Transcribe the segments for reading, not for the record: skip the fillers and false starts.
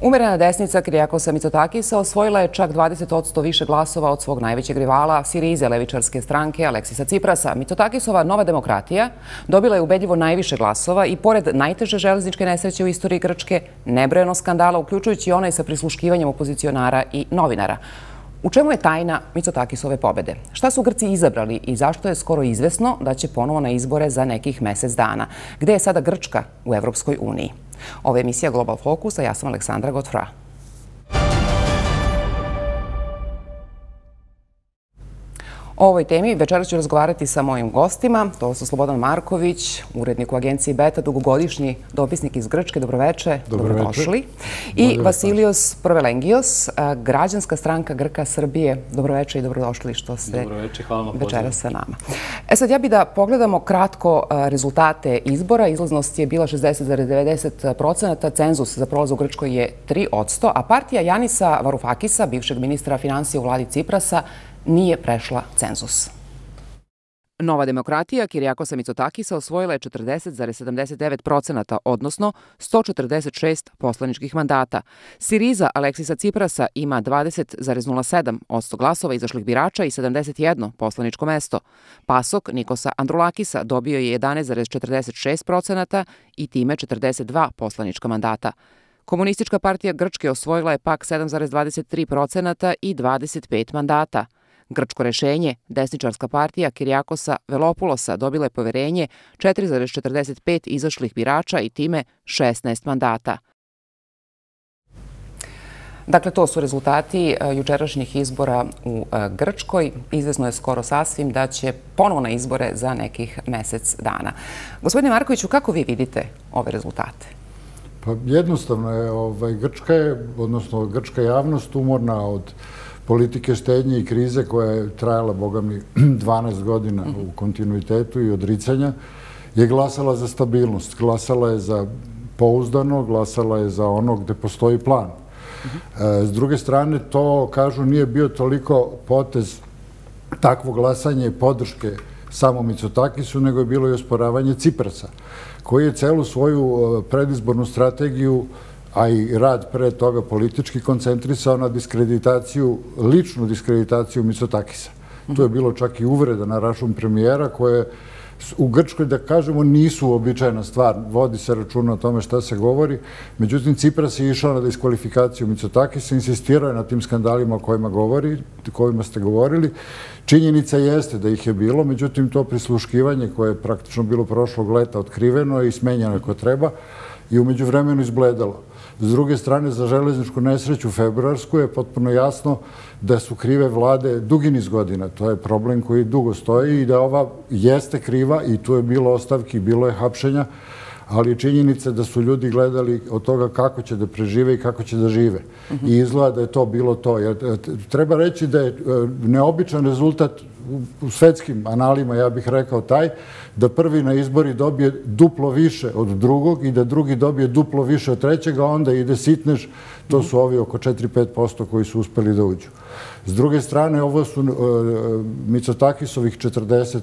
Umerena desnica Kyriakosa Mitsotakisa osvojila je čak 20% više glasova od svog najvećeg rivala Sirize, levičarske stranke Aleksisa Tsiprasa. Mitsotakisova Nova demokratija dobila je ubedljivo najviše glasova i pored najteže železničke nesreće u istoriji Grčke, nebrojeno skandala, uključujući onaj sa prisluškivanjem opozicionara i novinara. U čemu je tajna Mitsotakisove pobede? Šta su Grci izabrali i zašto je skoro izvesno da će ponovo na izbore za nekih mesec dana? Gde je sada Grčka u Evropskoj uniji? Ovo je emisija Global Focus, a ja sam Aleksandra Godfra. O ovoj temi večeras ću razgovarati sa mojim gostima. To su Slobodan Marković, urednik u agenciji Beta, dugogodišnji dopisnik iz Grčke. Dobroveče, dobrodošli. I Vasilios Provelengios, građanska stranka Grka Srbije. Dobroveče i dobrodošli što ste večeras sa nama. Sad ja bih da pogledamo kratko rezultate izbora. Izlaznost je bila 60,90%, cenzus za prolaz u Grčkoj je 3%, a partija Janisa Varufakisa, bivšeg ministra finansija u vladi Tsiprasa, nije prešla cenzus. Nova demokratija Kyriakosa Mitsotakisa osvojila je 40,79%, odnosno 146 poslaničkih mandata. Siriza Aleksisa Tsiprasa ima 20,07% glasova izašlih birača i 71 poslaničko mesto. PASOK Nikosa Androulakisa dobio je 11,46% i time 42 poslanička mandata. Komunistička partija Grčke osvojila je pak 7,23% i 25 mandata. Grčko rešenje, desničarska partija Kyriakosa Velopulosa dobila je poverenje 4,45 izašlih birača i time 16 mandata. Dakle, to su rezultati jučerašnjih izbora u Grčkoj. Izvesno je skoro sasvim da će ponovo na izbore za nekih mesec dana. Gospodine Markoviću, kako vi vidite ove rezultate? Pa jednostavno je, grčka javnost umorna od politike štednje i krize koja je trajala, boga mi, 12 godina u kontinuitetu i odricanja, je glasala za stabilnost, glasala je za pouzdano, glasala je za ono gde postoji plan. S druge strane, to, kažu, nije bio toliko potez takvo glasanje podrške samo Mitsotakisu, nego je bilo i osporavanje Tsiprasa, koji je celu svoju predizbornu strategiju, a i rad pre toga politički, koncentrisao na diskreditaciju, ličnu diskreditaciju Mitsotakisa. Tu je bilo čak i uvreda na račun premijera, koje u Grčkoj, da kažemo, nisu uobičajena stvar. Vodi se računa o tome šta se govori. Međutim, Tsipras je išao na diskvalifikaciju Mitsotakisa, insistirao je na tim skandalima o kojima ste govorili. Činjenica jeste da ih je bilo, međutim, to prisluškivanje koje je praktično bilo prošlog leta otkriveno i smenjeno ako treba i umeđu vremenu izbledalo. S druge strane, za železničku nesreću februarsku je potpuno jasno da su krive vlade dugi niz godina. To je problem koji dugo stoji i da ova jeste kriva i tu je bilo ostavki, bilo je hapšenja, ali je činjenica da su ljudi gledali od toga kako će da prežive i kako će da žive. I izgleda da je to bilo to. Treba reći da je neobičan rezultat u svetskim analima, ja bih rekao taj, da prvi na izbori dobije duplo više od drugog i da drugi dobije duplo više od trećeg, a onda ide sitnež, to su ovi oko 4-5% koji su uspeli da uđu. S druge strane, ovo su Mitsotakisovih 40%,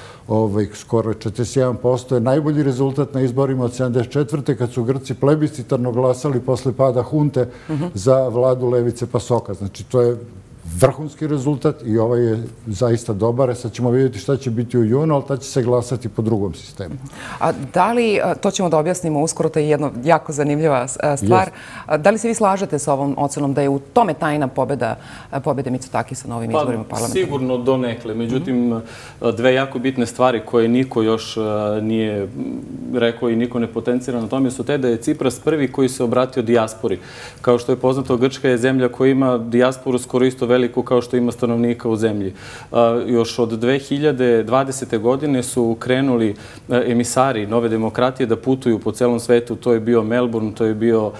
skoro 41% je najbolji rezultat na izborima od 1974. kad su Grci plebiscitarno glasali posle pada hunte za vladu Levice PASOK-a. Znači, to je vrhunski rezultat i ovaj je zaista dobar. Sad ćemo vidjeti šta će biti u junu, ali tad će se glasati po drugom sistemu. A da li, to ćemo da objasnimo uskoro, to je jedna jako zanimljiva stvar, da li se vi slažete sa ovom ocenom da je u tome tajna pobede Mitsotakisa na ovim izborima parlamentarnim? Sigurno donekle. Međutim, dve jako bitne stvari koje niko još nije rekao i niko ne potencira na tome su te da je Tsipras prvi koji se obratio dijaspori. Kao što je poznato, Grčka je zemlja koja ima dijasporu skoro isto veliku kao što ima stanovnika u zemlji. Još od 2020. godine su krenuli emisari Nove demokratije da putuju po celom svetu. To je bio Melbourne, to je bio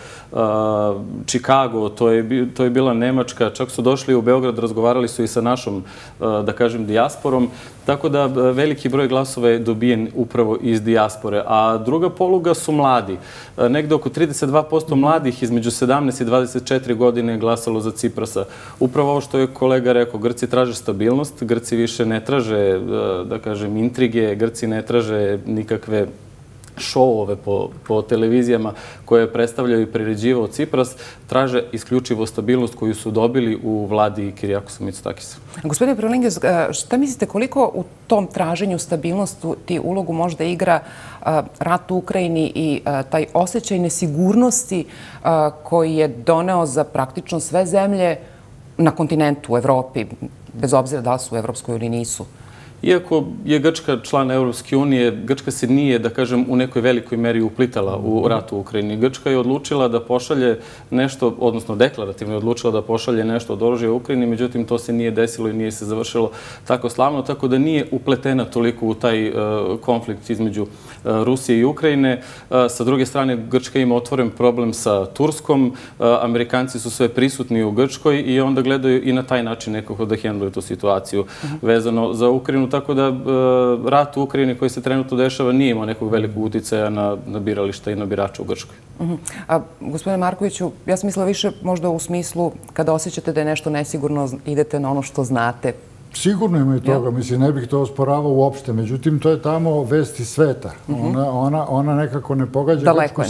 Chicago, to je bila Nemačka. Čak su došli u Beograd, razgovarali su i sa našom, da kažem, dijasporom. Tako da veliki broj glasova je dobijen upravo iz dijaspore. A druga poluga su mladi. Negde oko 32% mladih između 17 i 24 godine je glasalo za Tsiprasa. Upravo ovo što je kolega rekao, Grci traže stabilnost, Grci više ne traže, da kažem, intrige, Grci ne traže nikakve šovove po televizijama koje predstavljaju i priređivao Cipras, traže isključivo stabilnost koju su dobili u vladi Kirijakosa Mitsotakisa. Gospodine Prolingis, šta mislite koliko u tom traženju stabilnosti ulogu možda igra rat u Ukrajini i taj osjećaj nesigurnosti koji je doneo za praktično sve zemlje na kontinentu, u Evropi, bez obzira da li su u Evropskoj ili nisu? Iako je Grčka član Evropske unije, Grčka se nije, da kažem, u nekoj velikoj meri uplitala u rat u Ukrajini. Grčka je odlučila da pošalje nešto, odnosno deklarativno je odlučila da pošalje nešto od oružja u Ukrajini, međutim to se nije desilo i nije se završilo tako slavno, tako da nije upletena toliko u taj konflikt između Rusije i Ukrajine. Sa druge strane, Grčka ima otvoren problem sa Turskom, Amerikanci su sve prisutni u Grčkoj i onda gledaju i na taj način nekako da hendluju tu situaciju vezano za Ukrajinu. Tako da rat u Ukrajini koji se trenutno dešava nije imao nekog velikog uticaja na birališta i na birača u Grčkoj. Gospodine Markoviću, ja sam mislila više možda u smislu kada osjećate da je nešto nesigurno, idete na ono što znate. Sigurno ima i toga, mislim, ne bih to osporavao uopšte, međutim, to je tamo vest iz sveta. Ona nekako ne pogađa Grčku,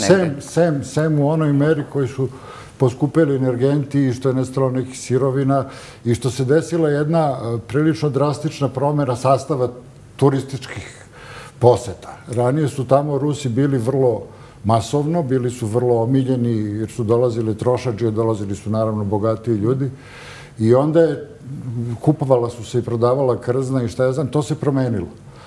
sem u onoj meri koji su poskupeli energenti i što je nestalo nekih sirovina i što se desila jedna prilično drastična promjena sastava turističkih poseta. Ranije su tamo Rusi bili vrlo masovno, bili su vrlo omiljeni jer su dolazili trošadžije, dolazili su naravno bogatiji ljudi i onda je kupovala su se i prodavala krzna i šta ja znam, to se promenilo.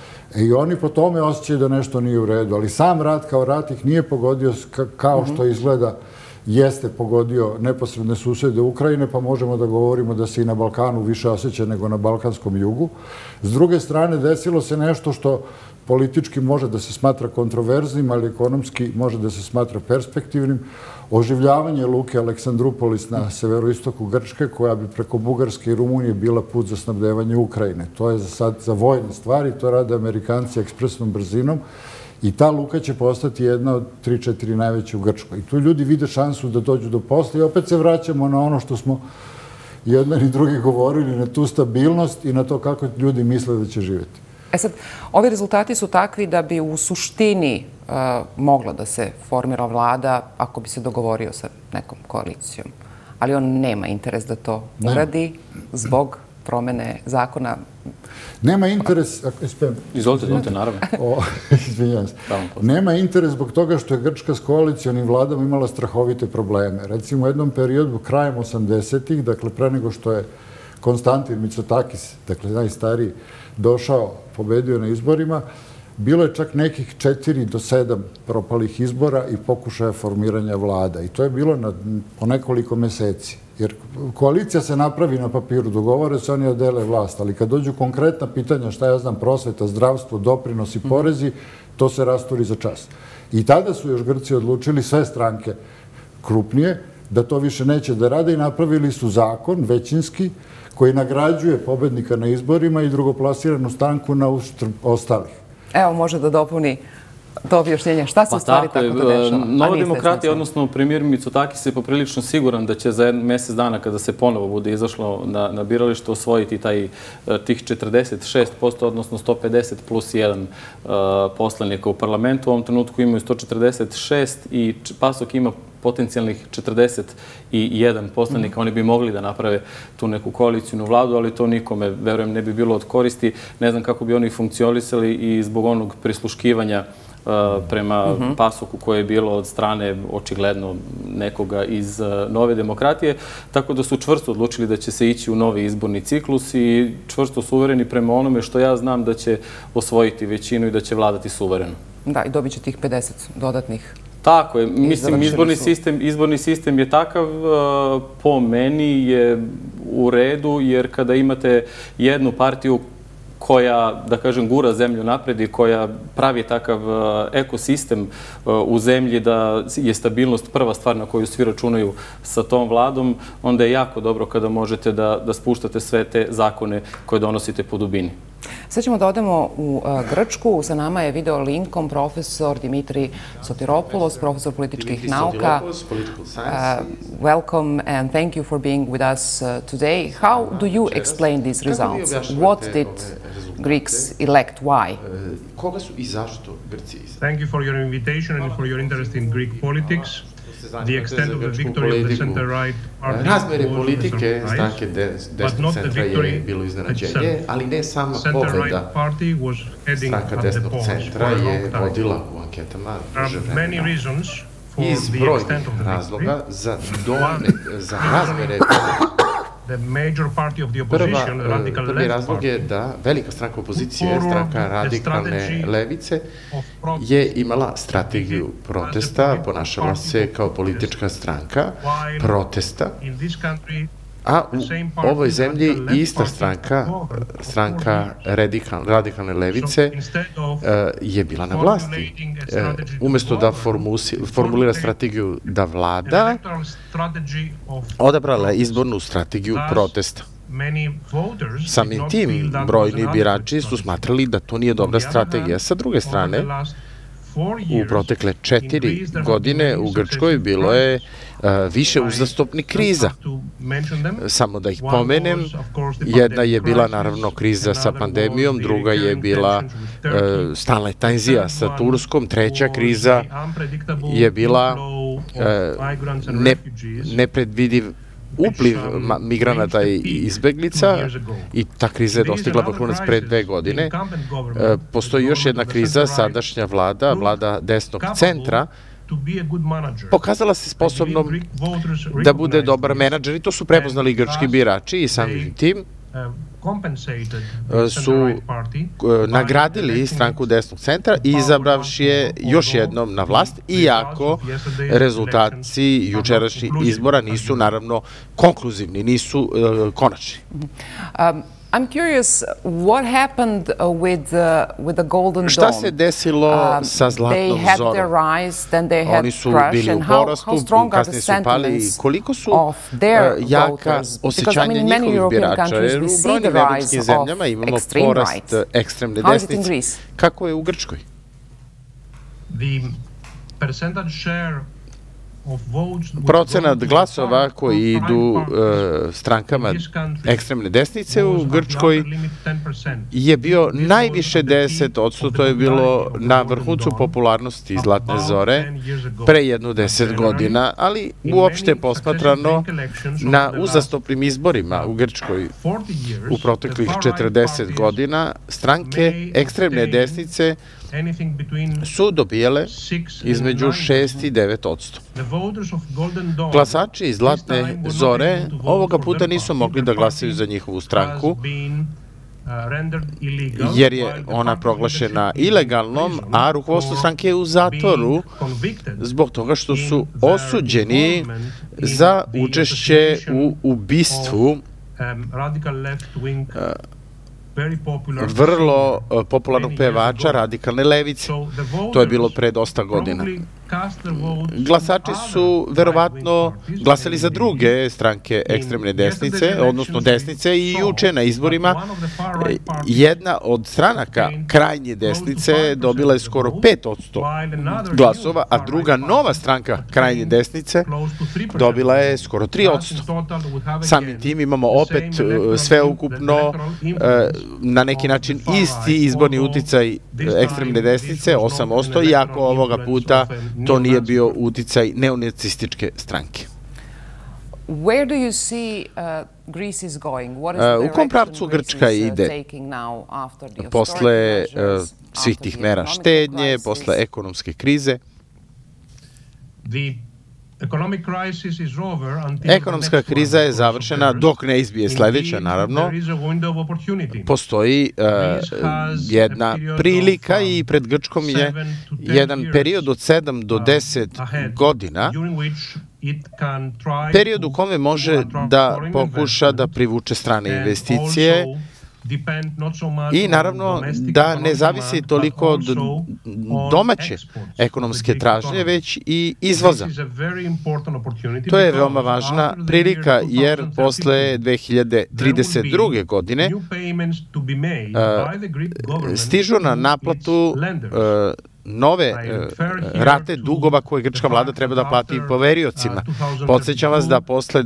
I oni po tome osjećaju da nešto nije u redu, ali sam rat kao rat ih nije pogodio kao što izgleda jeste pogodio neposredne susjede Ukrajine, pa možemo da govorimo da se i na Balkanu više osjeća nego na Balkanskom jugu. S druge strane, desilo se nešto što politički može da se smatra kontroverznim, ali ekonomski može da se smatra perspektivnim. Oživljavanje luke Aleksandrupolis na severoistoku Grčke, koja bi preko Bugarske i Rumunije bila put za snabdevanje Ukrajine. To je sad za vojne stvari, to rade Amerikanci ekspresnom brzinom. I ta luka će postati jedna od 3-4 najveće u Grčkoj. I tu ljudi vide šansu da dođu do posla i opet se vraćamo na ono što smo jedan i drugi govorili, na tu stabilnost i na to kako ljudi misle da će živjeti. Sad, ovi rezultati su takvi da bi u suštini mogla da se formira vlada ako bi se dogovorio sa nekom koalicijom. Ali on nema interes da to uradi zbog promene zakona. Nema interes... Izvolite, naravno. Izvinjam se. Nema interes zbog toga što je Grčka s koalicijonim vladama imala strahovite probleme. Recimo u jednom periodu, krajem 80-ih, dakle pre nego što je Konstantin Mitsotakis, dakle najstariji, došao, pobedio na izborima, bilo je čak nekih 4 do 7 propalih izbora i pokušaja formiranja vlada. I to je bilo po nekoliko meseci. Jer koalicija se napravi na papiru, dogovore se, oni odele vlast, ali kad dođu konkretna pitanja, šta ja znam, prosveta, zdravstvo, doprinosi, porezi, to se rasturi za čas. I tada su još Grci odlučili, sve stranke krupnije, da to više neće da rade i napravili su zakon, većinski, koji nagrađuje pobednika na izborima i drugoplasiranu stranku na uštrb ostalih. Evo, može da dopuni to objašnjenje. Šta se u stvari tako da dešava? Nova demokratija, odnosno premijer Mitsotakis je poprilično siguran da će za mjesec dana kada se ponovo bude izašlo na biralište osvojiti tih 46%, odnosno 150 plus 1 poslanika u parlamentu. U ovom trenutku imaju 146 i PASOK ima potencijalnih 41 poslanika. Oni bi mogli da naprave tu neku koalicijnu vladu, ali to nikome, verujem, ne bi bilo od koristi. Ne znam kako bi oni funkcionisali i zbog onog prisluškivanja prema PASOK-u koje je bilo od strane očigledno nekoga iz Nove demokratije. Tako da su čvrsto odlučili da će se ići u novi izborni ciklus i čvrsto su uvereni prema onome što ja znam da će osvojiti većinu i da će vladati suvereno. Da, i dobit će tih 50 dodatnih. Tako je. Mislim, izborni sistem je takav, po meni je u redu, jer kada imate jednu partiju koja, da kažem, gura zemlju napred i koja pravi takav ekosistem u zemlji da je stabilnost prva stvar na koju svi računaju sa tom vladom, onda je jako dobro kada možete da spuštate sve te zakone koje donosite po dubini. Sad ćemo da odemo u Grčku. Sa nama je video linkom profesor Dimitri Sotiropoulos, profesor političkih nauka. Welcome and thank you for being with us today. How do you explain these results? What did Greeks elect? Why? Koga su i zašto Grci izabrali? Thank you for your invitation and for your interest in Greek politics. The extent of the victory of the center-right party razmere politike stranke desnog centra je bilo iznenađenje, ali ne sama pobeda. Stranka desnog centra je vodila u anketama duže vremena. Iz brojnih razloga za razmere prvi razlog je da velika stranka opozicije, stranka radikalne levice, je imala strategiju protesta, ponašala se kao politička stranka protesta, a u ovoj zemlji ista stranka radikalne levice, je bila na vlasti. Umesto da formulira strategiju da vlada, odabrala je izbornu strategiju protesta. Samim tim, brojni birači su smatrali da to nije dobra strategija. Sa druge strane, u protekle 4 godine u Grčkoj bilo je više uzastopnih kriza. Samo da ih pomenem, jedna je bila naravno kriza sa pandemijom, druga je bila stalna tenzija sa Turskom, treća kriza je bila nepredvidiv upliv migranata i izbeglica i ta kriza je dostigla vrhunac pre 2 godine. Postoji još jedna kriza, sadašnja vlada, vlada desnog centra, pokazala se sposobnom da bude dobar menadžer i to su prepoznali grčki birači i samim tim su nagradili stranku desnog centra i izabravši je još jednom na vlast, iako rezultati jučerašnjih izbora nisu naravno konkluzivni, nisu konačni. I'm curious, what happened with the Golden Dome? Šta se desilo sa Zlatnom zorom? Oni su bili u porastu, kasnije su pali. Koliko su jaka osjećanja njihovih birača? Jer u brojnim evropskim zemljama imamo porast ekstremne desnice. Kako je u Grčkoj? Procenat glasova koji idu strankama ekstremne desnice u Grčkoj je bio najviše 10%, to je bilo na vrhuncu popularnosti Zlatne zore pre jedno 10 godina, ali uopšte posmatrano na uzastopnim izborima u Grčkoj u proteklih 40 godina stranke ekstremne desnice su dobijele između 6 i 9%. Glasači iz Zlatne zore ovoga puta nisu mogli da glasaju za njihovu stranku, jer je ona proglašena ilegalnom, a rukovodstvo stranke je u zatvoru zbog toga što su osuđeni za učešće u ubistvu vrlo popularnog pevača radikalne levice. To je bilo pre dosta godina. Glasači su verovatno glasali za druge stranke ekstremne desnice, odnosno desnice, i juče na izborima jedna od stranaka krajnje desnice dobila je skoro 5% glasova, a druga nova stranka krajnje desnice dobila je skoro 3%. Samim tim imamo opet sveukupno na neki način isti izborni uticaj ekstremne desnice, 8%, iako ovoga puta to nije bio uticaj neonacističke stranke. U kom pravcu Grčka ide posle svih tih mera štednje, posle ekonomske krize? Ekonomska kriza je završena dok ne izbije sledeća, naravno. Postoji jedna prilika i pred Grčkom je jedan period od 7 do 10 godina, period u kome može da pokuša da privuče strane investicije, I naravno da ne zavisi toliko od domaće ekonomske tražnje, već i izvoza. To je veoma važna prilika jer posle 2032. godine stižu na naplatu nove rate dugova koje grčka vlada treba da plati poveriocima. Podsjećam vas da posle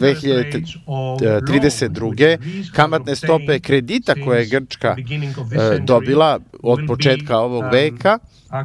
2032. kamatne stope kredita koje je Grčka dobila od početka ovog veka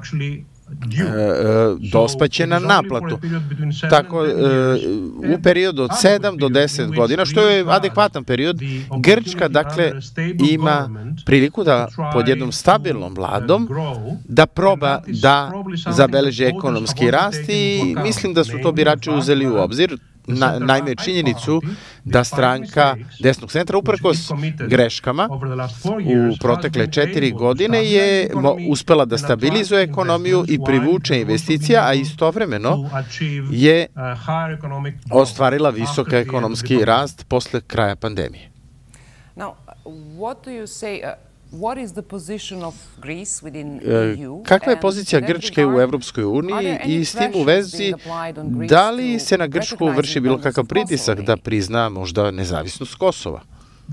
dospaće na naplatu. Tako, u periodu od 7 do 10 godina, što je adekvatan period, Grčka, dakle, ima priliku da pod jednom stabilnom vladom da proba da zabeleži ekonomski rast i mislim da su to birači uzeli u obzir. Naime, činjenicu da stranka desnog centra uprkos greškama u protekle 4 godine je uspela da stabilizuje ekonomiju i privuče investicija, a istovremeno je ostvarila visok ekonomski rast posle kraja pandemije. Now, what do you say? What is the position of Greece within EU? Kakva je pozicija Grčke u Evropskoj uniji i s tim u vezi da li se na Grčku vrši bilo kakav pritisak da prizna možda nezavisnost Kosova?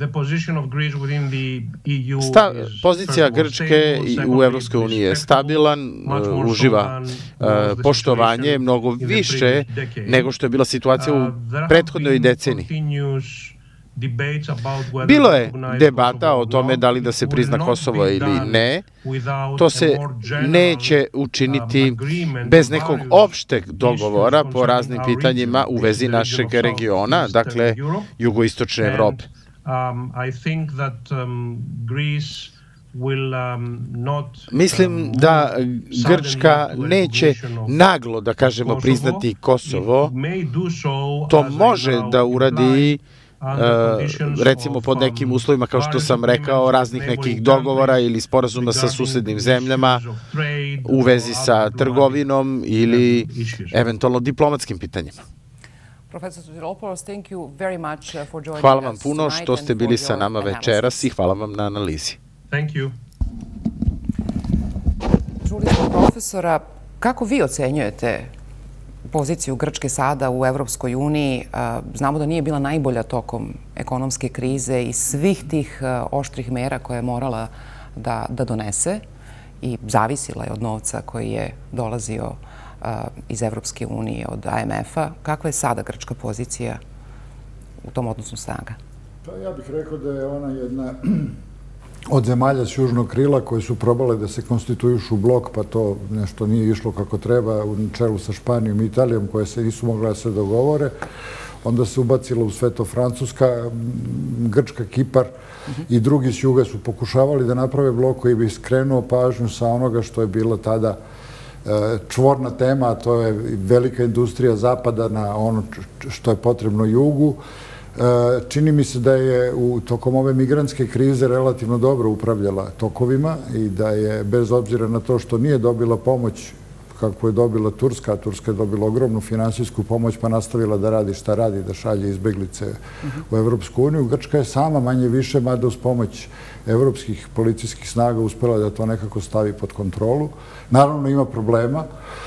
Pozicija Grčke u Evropskoj uniji je stabilan, uživa poštovanje mnogo više nego što je bila situacija u prethodnoj deceniji. Bilo je debata o tome da li da se prizna Kosovo ili ne. To se neće učiniti bez nekog opšteg dogovora po raznim pitanjima u vezi našeg regiona, dakle jugoistočne Evrope. Mislim da Grčka neće naglo, da kažemo, priznati Kosovo. To može da uradi recimo pod nekim uslovima, kao što sam rekao, raznih nekih dogovora ili sporazuma sa susednim zemljama u vezi sa trgovinom ili eventualno diplomatskim pitanjima. Hvala vam puno što ste bili sa nama večeras i hvala vam na analizi. Čuli smo profesora, kako vi ocenjujete poziciju Grčke sada u Evropskoj uniji? Znamo da nije bila najbolja tokom ekonomske krize i svih tih oštrih mera koje je morala da donese i zavisila je od novca koji je dolazio iz Evropske unije, od IMF-a. Kakva je sada grčka pozicija u tom odnosu snaga? Pa ja bih rekao da je ona jedna od zemalja s južnog krila koje su probale da se konstitujušu u blok, pa to nešto nije išlo kako treba, u čelu sa Španijom i Italijom, koje se nisu mogle da se dogovore. Onda se ubacila u sve to Francuska, Grčka, Kipar i drugi s juga su pokušavali da naprave blok koji bi skrenuo pažnju sa onoga što je bila tada čvorna tema, a to je velika industrija zapada na ono što je potrebno jugu. Čini mi se da je tokom ove migrantske krize relativno dobro upravljala tokovima i da je, bez obzira na to što nije dobila pomoć kako je dobila Turska, a Turska je dobila ogromnu finansijsku pomoć pa nastavila da radi šta radi, da šalje izbeglice u Evropsku uniju. Grčka je sama manje više, mada uz pomoć evropskih policijskih snaga uspela da to nekako stavi pod kontrolu. Naravno ima problema.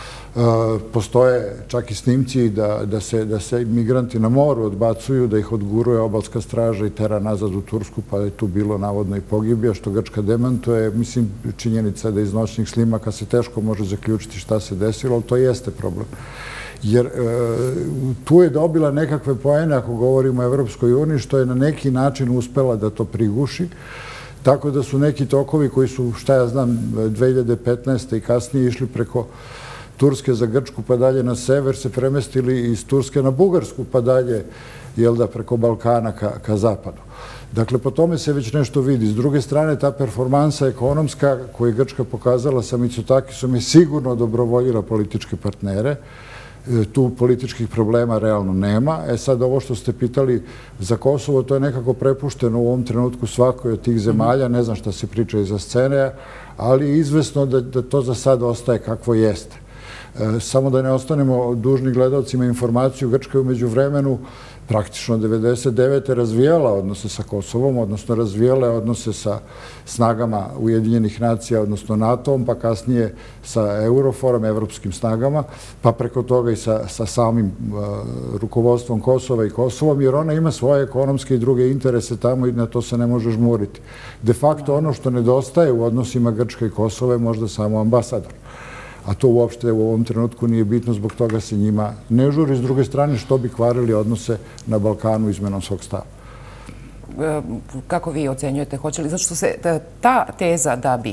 Postoje čak i snimci da se migranti na moru odbacuju, da ih odguruje obalska straža i tera nazad u Tursku, pa je tu bilo navodno i pogibija, što Grčka demantuje. Mislim, činjenica da iz noćnih snimaka se teško može zaključiti šta se desilo, ali to jeste problem. Jer tu je dobila nekakve poene, ako govorimo o Evropskoj uniji, što je na neki način uspela da to priguši. Tako da su neki tokovi koji su, šta ja znam, 2015. i kasnije išli preko Turske za Grčku pa dalje na sever, se premestili iz Turske na Bugarsku pa dalje, jel da, preko Balkana ka zapadu. Dakle, po tome se već nešto vidi. S druge strane, ta performansa ekonomska koju je Grčka pokazala sa Mitsotakisom je sigurno dobrovoljila političke partnere. Tu političkih problema realno nema. Sad, ovo što ste pitali za Kosovo, to je nekako prepušteno u ovom trenutku svakoj od tih zemalja. Ne znam šta se priča iza scene, ali je izvesno da to za sad ostaje kakvo jeste. Samo da ne ostanemo dužni gledalcima informaciju, Grčka je umeđu vremenu praktično 1999. razvijala odnose sa Kosovom, odnosno razvijala odnose sa snagama Ujedinjenih nacija, odnosno NATO-om, pa kasnije sa Euroforom, evropskim snagama, pa preko toga i sa samim rukovodstvom Kosova i Kosovom, jer ona ima svoje ekonomske i druge interese tamo i na to se ne može žmuriti. De facto ono što nedostaje u odnosima Grčka i Kosova je možda samo ambasador. A to uopšte u ovom trenutku nije bitno, zbog toga se njima ne žuri. S druge strane, što bi kvarili odnose na Balkanu izmenom svog stava? Kako vi ocenjujete? Hoće li, zato što se ta teza da bi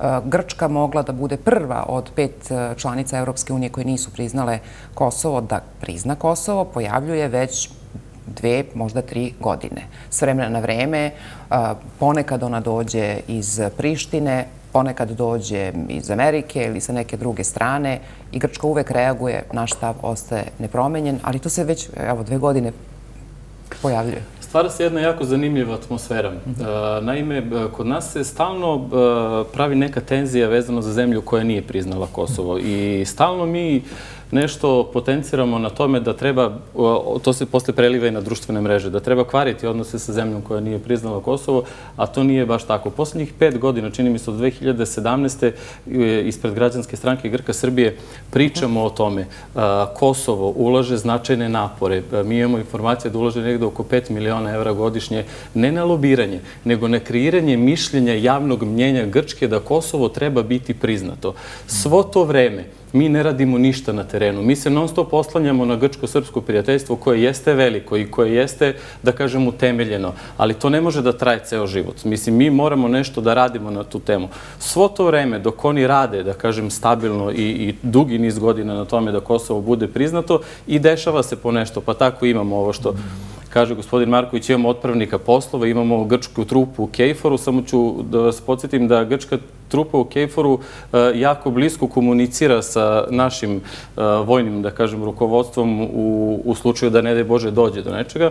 Grčka mogla da bude prva od 5 članica Evropske unije koje nisu priznale Kosovo, da prizna Kosovo, pojavljuje već 2, možda 3 godine. S vremena na vreme, ponekad ona dođe iz Prištine, ponekad dođe iz Amerike ili sa neke druge strane i Grčka uvek reaguje, naš stav ostaje nepromenjen, ali to se već, 2 godine pojavljuje. Stvara se jedna jako zanimljiva atmosfera. Naime, kod nas se stalno pravi neka tenzija vezano za zemlju koja nije priznala Kosovo i stalno mi nešto potenciramo na tome da treba, to se posle preliva i na društvene mreže, da treba kvariti odnose sa zemljom koja nije priznala Kosovo, a to nije baš tako. Poslednjih 5 godina, čini mi se od 2017. ispred Građanske stranke Grka Srbije pričamo o tome. Kosovo ulaže značajne napore. Mi imamo informacije da ulaže negde oko 5 miliona evra godišnje, ne na lobiranje, nego na kreiranje mišljenja javnog mnjenja Grčke da Kosovo treba biti priznato. Svo to vreme mi ne radimo ništa na terenu. Mi se non stop oslanjamo na grčko-srpsko prijateljstvo koje jeste veliko i koje jeste, da kažem, utemeljeno. Ali to ne može da traje ceo život. Mislim, mi moramo nešto da radimo na tu temu. Svo to vreme dok oni rade, da kažem, stabilno i dugi niz godina na tome da Kosovo bude priznato i dešava se po nešto. Pa tako imamo ovo što kaže gospodin Marković, imamo otpravnika poslova, imamo grčku trupu u Kejforu, samo ću da vas podsjetim da grčka trupa u Kejforu jako blisko komunicira sa našim vojnim, da kažem, rukovodstvom u slučaju da ne daj Bože dođe do nečega.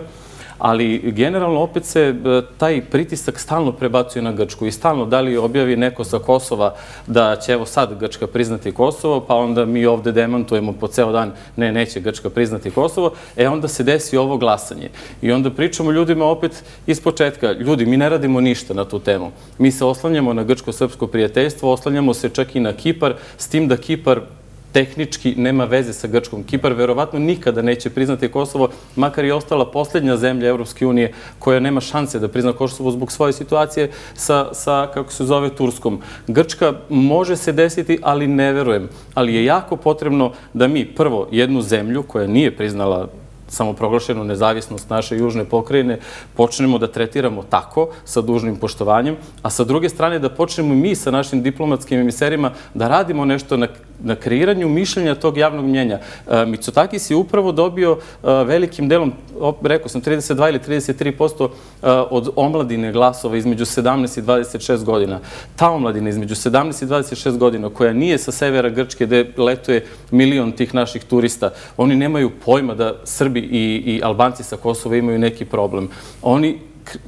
Ali generalno opet se taj pritisak stalno prebacuje na Grčku i stalno da li objavi neko sa Kosova da će evo sad Grčka priznati Kosovo, pa onda mi ovde demantujemo po ceo dan ne, neće Grčka priznati Kosovo, onda se desi ovo glasanje. I onda pričamo ljudima opet iz početka, ljudi, mi ne radimo ništa na tu temu. Mi se oslanjamo na grčko-srpsko prijateljstvo, oslanjamo se čak i na Kipar, s tim da Kipar tehnički nema veze sa Grčkom. Kipar verovatno nikada neće priznati Kosovo, makar i ostala posljednja zemlja Evropske unije koja nema šanse da prizna Kosovo zbog svoje situacije sa, kako se zove, Turskom. Grčka može se desiti, ali ne verujem. Ali je jako potrebno da mi prvo jednu zemlju koja nije priznala samoproglašenu nezavisnost naše južne pokrajine počnemo da tretiramo tako, sa dužnim poštovanjem, a sa druge strane da počnemo mi sa našim diplomatskim emiserima da radimo nešto na kreiranju mišljenja tog javnog mnjenja. Mitsotakis je upravo dobio velikim delom, rekao sam, 32 ili 33% od omladine glasova između 17 i 26 godina. Ta omladina između 17 i 26 godina, koja nije sa severa Grčke gde letuje milion tih naših turista, oni nemaju pojma da Srbi i Albanci sa Kosova imaju neki problem. Oni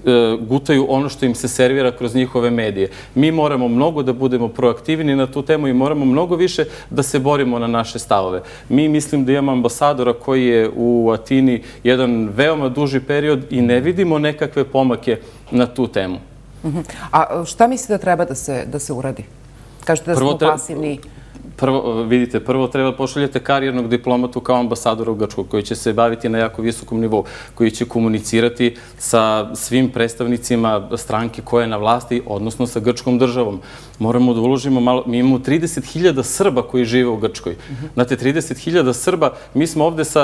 gutaju ono što im se servira kroz njihove medije. Mi moramo mnogo da budemo proaktivni na tu temu i moramo mnogo više da se borimo na naše stavove. Mi mislim da imamo ambasadora koji je u Atini jedan veoma duži period i ne vidimo nekakve pomake na tu temu. A šta mislite da treba da se uradi? Kažete da smo pasivni... Vidite, prvo treba pošaljete karijernog diplomatu kao ambasadora u Grčku, koji će se baviti na jako visokom nivou, koji će komunicirati sa svim predstavnicima stranke koje je na vlasti, odnosno sa grčkom državom. Moramo da uložimo malo, mi imamo 30.000 Srba koji žive u Grčkoj. Znate, 30.000 Srba, mi smo ovde sa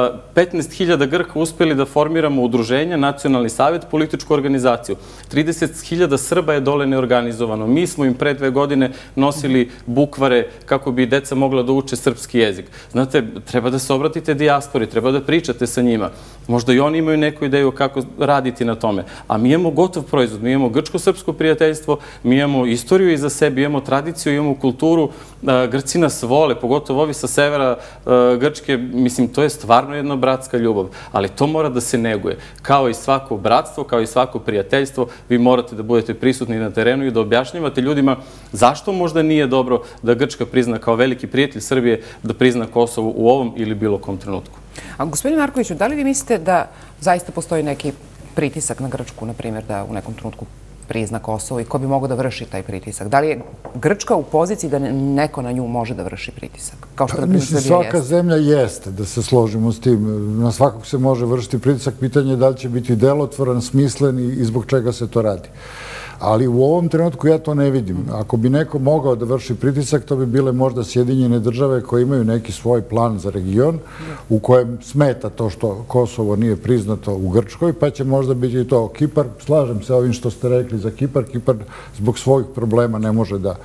15.000 Grka uspeli da formiramo udruženja, nacionalni savjet, političku organizaciju. 30.000 Srba je dole neorganizovano. Mi smo im pre 2 godine nosili bukvare kako bi deca mogla da uče srpski jezik. Znate, treba da se obratite dijaspori, treba da pričate sa njima. Možda i oni imaju neku ideju kako raditi na tome. A mi imamo gotov proizvod, mi imamo grčko-srpsko prijateljstvo, mi imamo istoriju iza sebe, imamo tradiciju, imamo kulturu. Grci nas vole, pogotovo ovi sa severa Grčke. Mislim, to je stvarno jedna bratska ljubav. Ali to mora da se neguje. Kao i svako bratstvo, kao i svako prijateljstvo, vi morate da budete prisutni na terenu i da objašnjavate ljudima zašto možda nije dobro da Grčka prizna kao veliki prijatelj Srbije, da prizna Kosovo u ovom ili bilo kom trenutku. A gospodine Markoviću, da li vi mislite da zaista postoji neki pritisak na Grčku, na primjer, da u nekom trenutku prizna Kosovo i ko bi mogao da vrši taj pritisak? Da li je Grčka u poziciji da neko na nju može da vrši pritisak? Mislim, svaka zemlja jeste, da se složimo s tim. Na svakog se može vršiti pritisak. Pitanje je da li će biti delotvoran, smislen i zbog čega se to radi. Ali u ovom trenutku ja to ne vidim. Ako bi neko mogao da vrši pritisak, to bi bile možda Sjedinjene države koje imaju neki svoj plan za region u kojem smeta to što Kosovo nije priznato u Grčkoj, pa će možda biti to Kipar. Slažem se ovim što ste rekli za Kipar. Kipar zbog svojih problema ne može da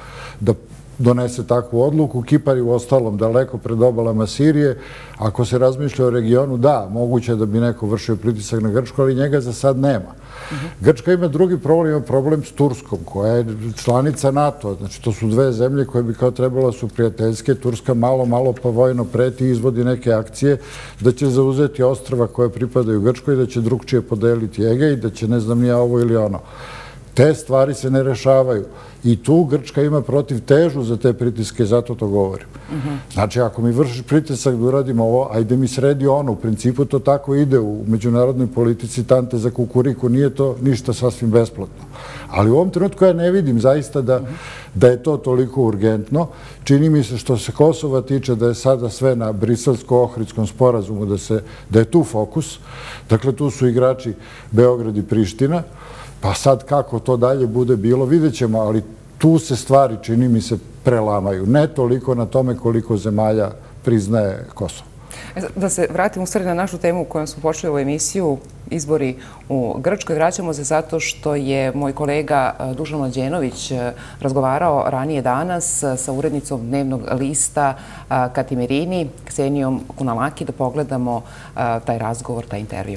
donese takvu odluku. Kipar je u ostalom daleko pred obalama Sirije. Ako se razmišlja o regionu, da, moguće je da bi neko vršio pritisak na Grčku, ali njega za sad nema. Grčka ima drugi problem, ima problem s Turskom, koja je članica NATO. Znači, to su dve zemlje koje bi kao trebalo su prijateljske. Turska malo pa vojno preti i izvodi neke akcije da će zauzeti ostrva koje pripadaju Grčkoj, da će drugčije podeliti Egej, da će ne znam nije ovo ili ono. Te stvari se ne rešavaju. I tu Grčka ima protiv težu za te pritiske, zato to govorim. Znači, ako mi vršiš pritisak da uradimo ovo, ajde mi sredi ono. U principu to tako ide u međunarodnoj politici, tante za kukuriku, nije to ništa sasvim besplatno. Ali u ovom trenutku ja ne vidim zaista da je to toliko urgentno. Čini mi se što se Kosova tiče da je sada sve na briselsko-ohridskom sporazumu, da je tu fokus. Dakle, tu su igrači Beograd i Priština. Pa sad kako to dalje bude bilo, vidjet ćemo, ali tu se stvari, čini mi se, prelamaju. Ne toliko na tome koliko zemalja priznaje Kosovo. Da se vratimo u stvari na našu temu kojom smo počeli ovu emisiju, izbori u Grčkoj. Vraćamo se zato što je moj kolega Dušan Mlađenović razgovarao ranije danas sa urednicom dnevnog lista Katimirini, Ksenijom Kunalaki, da pogledamo taj razgovor, taj intervju.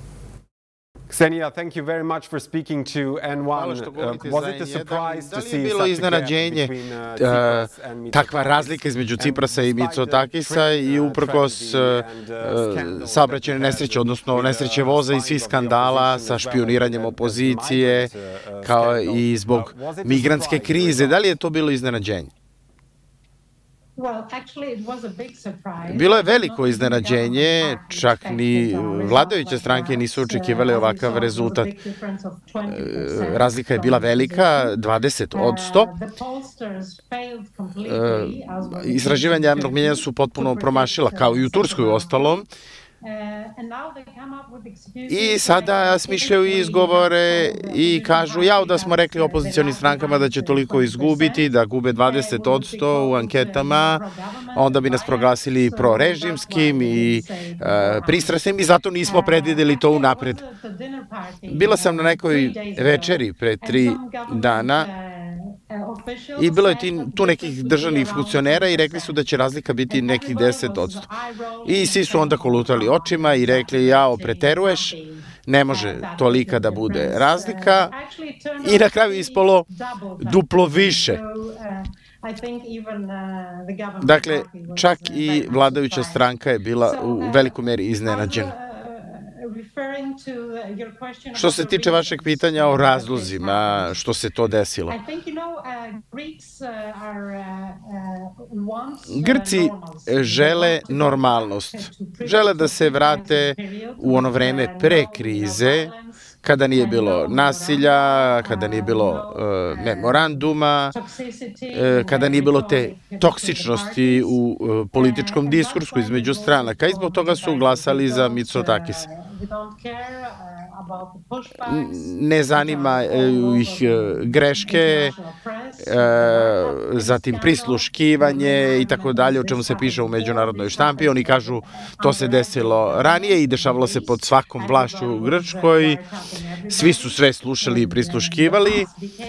Ksenia, thank you very much for speaking to N1. Was it a surprise to see such a gap between Tsipras and Mitsotakis? Takva razlika između Ciprasa i Mitsotakisa i uprkos saobraćajne nesreće, odnosno nesreće voza i svih skandala sa špioniranjem opozicije, kao i zbog migrantske krize. Da li je to bilo iznenađenje? Bilo je veliko iznenađenje, čak ni vladajuće stranke nisu očekivali ovakav rezultat. Razlika je bila velika, 20%. Istraživanja javnog mnjenja su potpuno promašila, kao i u Turskoj uostalom. I sada smišljaju izgovore i kažu, jao da smo rekli opozicionim strankama da će toliko izgubiti, da gube 20% u anketama, onda bi nas proglasili prorežimskim i pristrasnim i zato nismo predvideli to unapred. Bila sam na nekoj večeri pre 3 dana i bilo je tu nekih državnih funkcionera i rekli su da će razlika biti nekih 10%. I svi su onda kolutali očima i rekli, jao, preteruješ, ne može tolika da bude razlika. I na kraju ispalo duplo više. Dakle, čak i vladajuća stranka je bila u velikoj meri iznenađena. Što se tiče vašeg pitanja o razlozima, što se to desilo? Grci žele normalnost. Žele da se vrate u ono vreme pre krize, kada nije bilo nasilja, kada nije bilo memoranduma, kada nije bilo te toksičnosti u političkom diskursu između stranaka. I zbog toga su glasali za Mitsotakisa. Ne zanima ih greške, zatim prisluškivanje i tako dalje, o čemu se piše u međunarodnoj štampi. Oni kažu to se desilo ranije i dešavalo se pod svakom vlašću u Grčkoj. Svi su sve slušali i prisluškivali.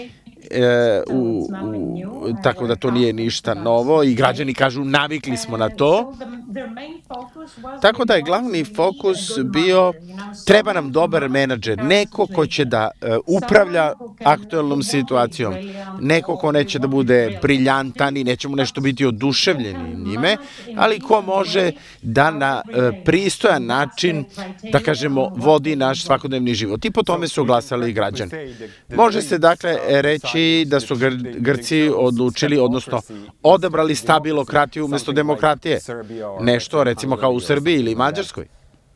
Tako da to nije ništa novo i građani kažu navikli smo na to. Tako da je glavni fokus bio treba nam dobar menadžer, neko ko će da upravlja aktuelnom situacijom. Neko ko neće da bude briljantan i neće mu nešto biti oduševljeni njime, ali ko može da na pristojan način, da kažemo, vodi naš svakodnevni život. I po tome su glasali i građani. Može se dakle reći da su Grci odlučili, odnosno odabrali stabilokratiju umjesto demokratije. Nešto recimo kao u Srbiji ili Mađarskoj.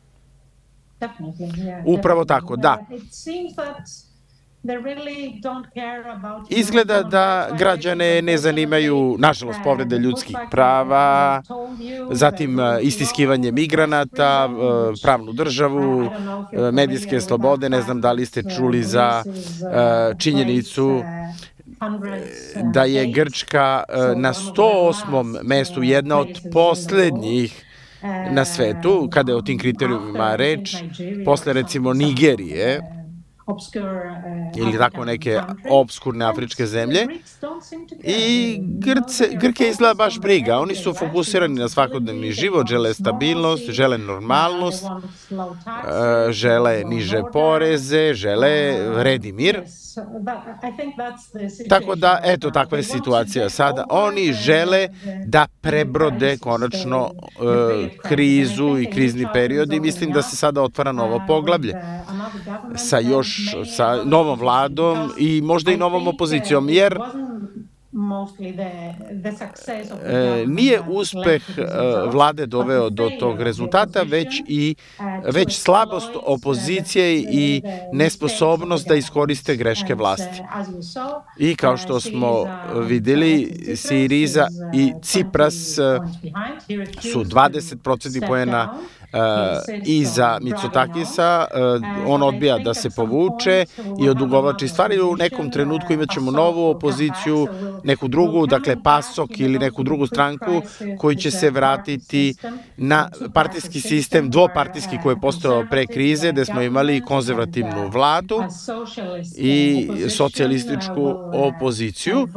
Upravo tako, da. Izgleda da građane ne zanimaju, nažalost, povrede ljudskih prava, zatim istiskivanje migranata, pravnu državu, medijske slobode. Ne znam da li ste čuli za činjenicu da je Grčka na 108. mestu, jedna od posljednjih na svetu, kada je o tim kriterijumima reč, posle recimo Nigerije, ili tako neke obskurne afričke zemlje. I Grke izgleda baš briga. Oni su fokusirani na svakodnevni život, žele stabilnost, žele normalnost, žele niže poreze, žele red i mir. Tako da, eto, takva je situacija sada. Oni žele da prebrode konačno krizu i krizni period i mislim da se sada otvara novo poglavlje sa novom vladom i možda i novom opozicijom, jer nije uspeh vlade doveo do tog rezultata, već slabost opozicije i nesposobnost da iskoriste greške vlasti. I kao što smo vidjeli, Siriza i Cipras su 20% poena iza Mitsotakisa. On odbija da se povuče i odugovlači stvari. U nekom trenutku imat ćemo novu opoziciju, neku drugu, dakle PASOK ili neku drugu stranku koji će se vratiti na partijski sistem, dvopartijski koji je postao pre krize, gde smo imali konzervativnu vladu i socijalističku opoziciju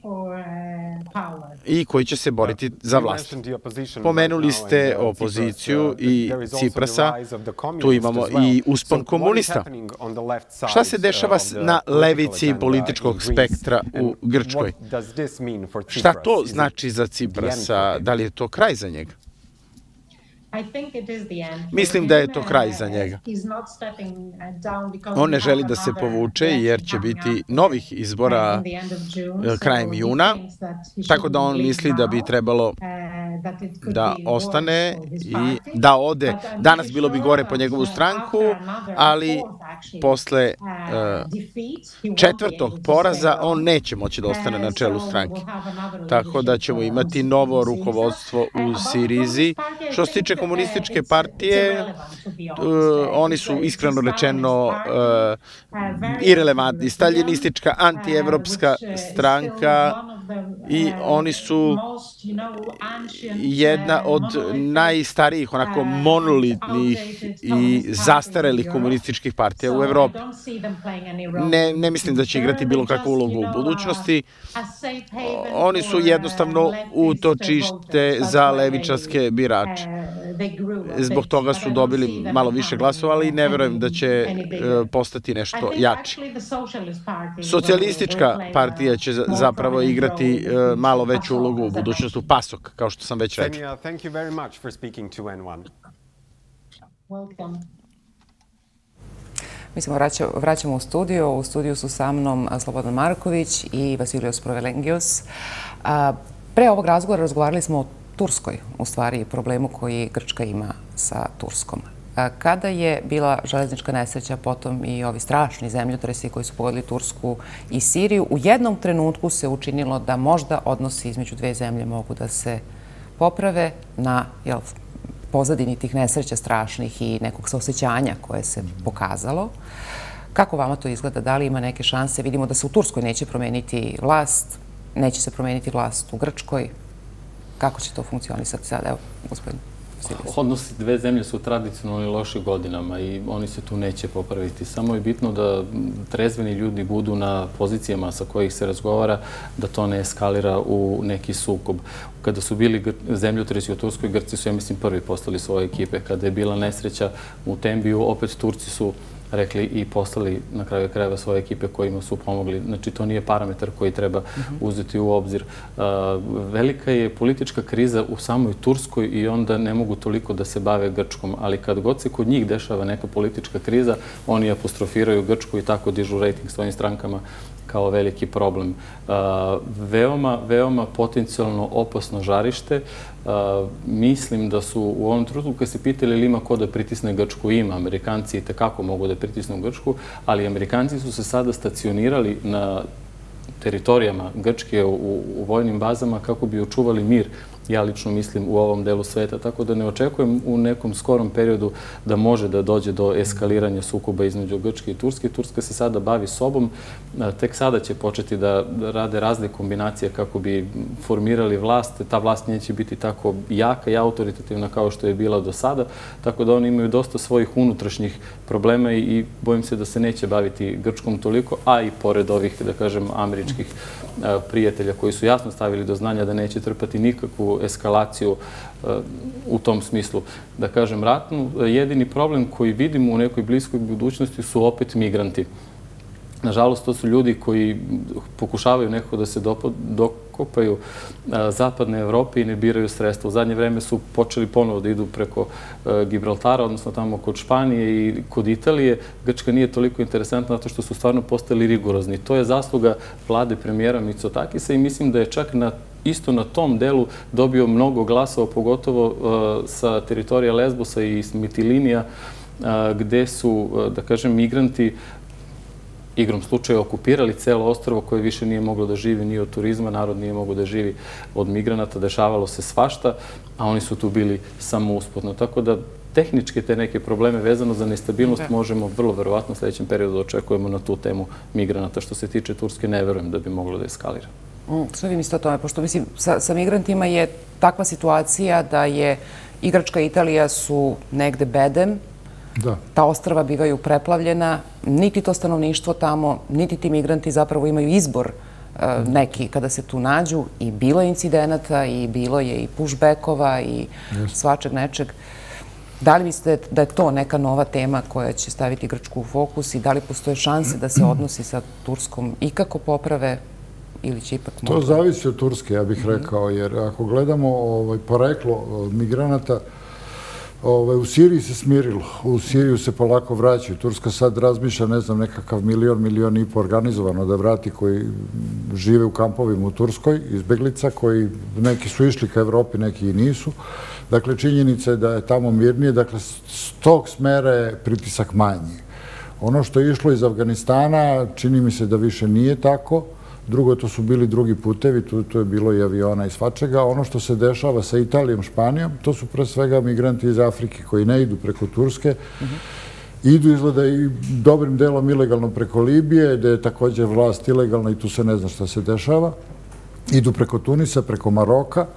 i koji će se boriti za vlast. Pomenuli ste opoziciju i Ciprasa, tu imamo i uspon komunista. Šta se dešava na levici političkog spektra u Grčkoj? Šta to znači za Ciprasa? Da li je to kraj za njega? Mislim da je to kraj za njega. On ne želi da se povuče jer će biti novih izbora krajem juna, tako da on misli da bi trebalo da ostane i da ode. Danas bilo bi gore po njegovu stranku, ali posle četvrtog poraza on neće moći da ostane na čelu stranke. Tako da ćemo imati novo rukovodstvo u Sirizi. Što se tiče komunističke partije, oni su iskreno rečeno irelevantni. Staljinistička, antievropska stranka i oni su jedna od najstarijih, onako monolitnih i zastarelih komunističkih partija u Evropi. Ne mislim da će igrati bilo kakvu ulogu u budućnosti. Oni su jednostavno utočište za levičarske birače. Zbog toga su dobili malo više glasova, ali ne verujem da će postati nešto jači. Socijalistička partija će zapravo igrati malo veću ulogu u budućnosti, PASOK, kao što sam već rekao. Mi se vraćamo u studiju. U studiju su sa mnom Slobodan Marković i Vasilijos Provelengios. Pre ovog razgovora razgovarali smo o Turskoj, u stvari problemu koji Grčka ima sa Turskom. Kada je bila železnička nesreća, potom i ovi strašni zemljotresi koji su pogodili Tursku i Siriju, u jednom trenutku se učinilo da možda odnosi između dve zemlje mogu da se poprave na pozadini tih nesreća strašnih i nekog saosećanja koje se pokazalo. Kako vama to izgleda? Da li ima neke šanse? Vidimo da se u Turskoj neće promeniti vlast, neće se promeniti vlast u Grčkoj. Kako će to funkcionisati sad? Evo, gospodin Vasilijos. Odnosi dve zemlje su tradicionalno loši godinama i oni se tu neće popraviti. Samo je bitno da trezveni ljudi budu na pozicijama sa kojih se razgovara, da to ne eskalira u neki sukob. Kada su bili zemljotresi u Turskoj, Grci su, ja mislim, prvi poslali svoje ekipe. Kada je bila nesreća u Tembiju, opet Turci su rekli i poslali na kraju krajeva svoje ekipe kojima su pomogli. Znači, to nije parametar koji treba uzeti u obzir. Velika je politička kriza u samoj Turskoj i onda ne mogu toliko da se bave Grčkom, ali kad god se kod njih dešava neka politička kriza, oni apostrofiraju Grčku i tako dižu rejting svojim strankama kao veliki problem. Veoma potencijalno opasno žarište. Mislim da su u ovom trenutku, kad se pitali ili ima ko da pritisne Grčku, ima. Amerikanci itekako mogu da pritisnu Grčku, ali Amerikanci su se sada stacionirali na teritorijama Grčke u vojnim bazama kako bi očuvali mir, ja lično mislim, u ovom delu sveta. Tako da ne očekujem u nekom skorom periodu da može da dođe do eskaliranja sukoba između Grčke i Turske. Turska se sada bavi sobom. Tek sada će početi da rade razne kombinacije kako bi formirali vlast. Ta vlast neće biti tako jaka i autoritativna kao što je bila do sada. Tako da oni imaju dosta svojih unutrašnjih problema i bojim se da se neće baviti Grčkom toliko, a i pored ovih, da kažem, američkih prijatelja koji su jasno stavili do znanja da neće trpati nikakvu eskalaciju u tom smislu, da kažem, ratnu. Jedini problem koji vidimo u nekoj bliskoj budućnosti su opet migranti. Nažalost, to su ljudi koji pokušavaju nekako da se dokopaju zapadne Evrope i ne biraju sredstva. U zadnje vreme su počeli ponovo da idu preko Gibraltara, odnosno tamo kod Španije i kod Italije. Grčka nije toliko interesantna zato što su stvarno postali rigorozni. To je zasluga vlade premijera Mitsotakisa i mislim da je čak isto na tom delu dobio mnogo glasova, pogotovo sa teritorija Lesbosa i Mitilinija, gde su, da kažem, migranti igrom slučaja okupirali celo ostrvo koje više nije moglo da živi ni od turizma, narod nije moglo da živi od migranata, dešavalo se svašta, a oni su tu bili samo usputno. Tako da tehničke te neke probleme vezano za nestabilnost možemo vrlo verovatno u sljedećem periodu očekujemo na tu temu migranata. Što se tiče Turske, ne verujem da bi moglo da eskalira. Što vi mislite o tome? Pošto mislim, sa migrantima je takva situacija da je i Grčka i Italija su negde bedem, ta ostrva bivaju preplavljena, niti to stanovništvo tamo, niti ti migranti zapravo imaju izbor neki kada se tu nađu i bilo je incidenata i bilo je i pushbackova i svačeg nečeg. Da li mislite da je to neka nova tema koja će staviti Grčku u fokus i da li postoje šanse da se odnosi sa Turskom ikako poprave ili će ipak možda? To zavisi od Turske, ja bih rekao, jer ako gledamo poreklo migranata, u Siriji se smirilo, u Siriju se polako vraćaju. Turska sad razmišlja, ne znam, nekakav milion i po organizovano da vrati koji žive u kampovima u Turskoj, izbeglica, koji neki su išli ka Evropi, neki i nisu. Dakle, činjenica je da je tamo mirnije, dakle, s tog smera je pritisak manji. Ono što je išlo iz Afganistana, čini mi se da više nije tako. Drugo, to su bili drugi putevi, tu je bilo i aviona i svačega. Ono što se dešava sa Italijom, Španijom, to su pre svega migranti iz Afrike koji ne idu preko Turske. Idu, izgleda, i dobrim delom ilegalno preko Libije, gde je također vlast ilegalna i tu se ne zna šta se dešava. Idu preko Tunisa, preko Maroka.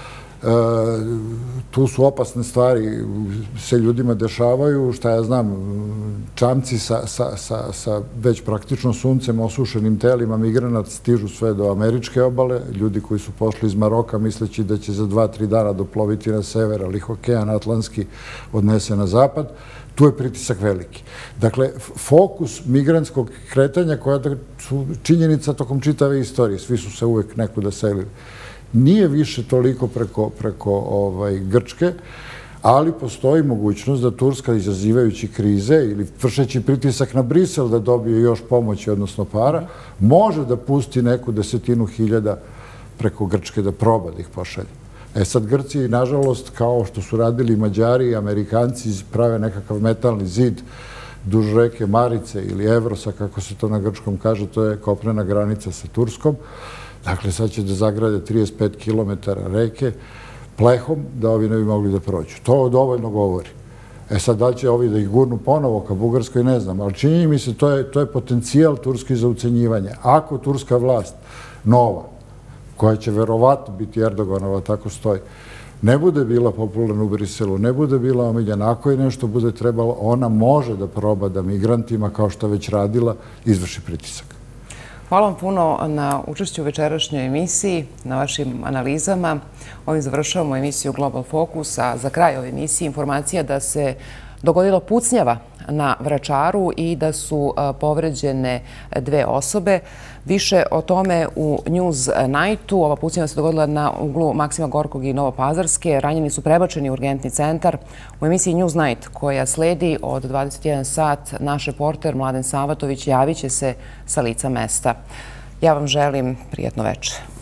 Tu su opasne stvari, se ljudima dešavaju, šta ja znam, čamci sa već praktično suncem osušenim telima migranata stižu sve do američke obale, ljudi koji su pošli iz Maroka misleći da će za 2-3 dana doploviti na sever, ali ih okean Atlantski odnese na zapad. Tu je pritisak veliki. Dakle, fokus migrantskog kretanja koja su činjenica tokom čitave istorije, svi su se uvek nekuda selili, nije više toliko preko Grčke, ali postoji mogućnost da Turska, izazivajući krize ili vršeći pritisak na Brisel da dobije još pomoći, odnosno para, može da pusti neku 10.000 preko Grčke da proba da ih pošalje. Sad Grci, nažalost, kao što su radili Mađari i Amerikanci, prave nekakav metalni zid duž reke Marice ili Evrosa, kako se to na grčkom kaže, to je kopnena granica sa Turskom. Dakle, sad će da zagrade 35 km reke plehom da ovi ne bi mogli da prođu. To dovoljno govori. Sad da li će ovi da ih gurnu ponovo ka Bugarskoj, ne znam, ali čini mi se to je potencijal Turski za ucenjivanje. Ako turska vlast, nova, koja će verovatno biti Erdoganova, tako stoji, ne bude bila popularna u Briselu, ne bude bila omiljena, ako je nešto bude trebalo, ona može da proba da migrantima, kao što već radila, izvrši pritisak. Hvala vam puno na učešću u večerašnjoj emisiji, na vašim analizama. Ovim završavamo emisiju Global Focus, a za kraj ove emisije informacija da se dogodila pucnjava na Vračaru i da su povređene 2 osobe. Više o tome u News Nightu. Ova pucnjava se dogodila na uglu Maksima Gorkog i Novopazarske. Ranjeni su prebačeni u urgentni centar. U emisiji News Night, koja sledi od 21 sat, naš reporter Mladen Savatović javit će se sa lica mesta. Ja vam želim prijatno večer.